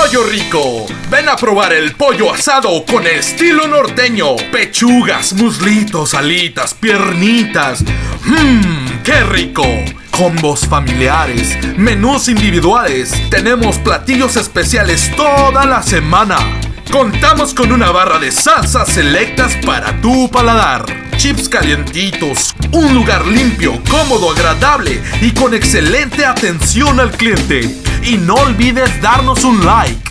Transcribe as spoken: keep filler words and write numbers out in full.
Pollo Rico. Ven a probar el pollo asado con estilo norteño. Pechugas, muslitos, alitas, piernitas. Mmm, qué rico. Combos familiares, menús individuales. Tenemos platillos especiales toda la semana. Contamos con una barra de salsas selectas para tu paladar. Chips calientitos, un lugar limpio, cómodo, agradable y con excelente atención al cliente. Y no olvides darnos un like.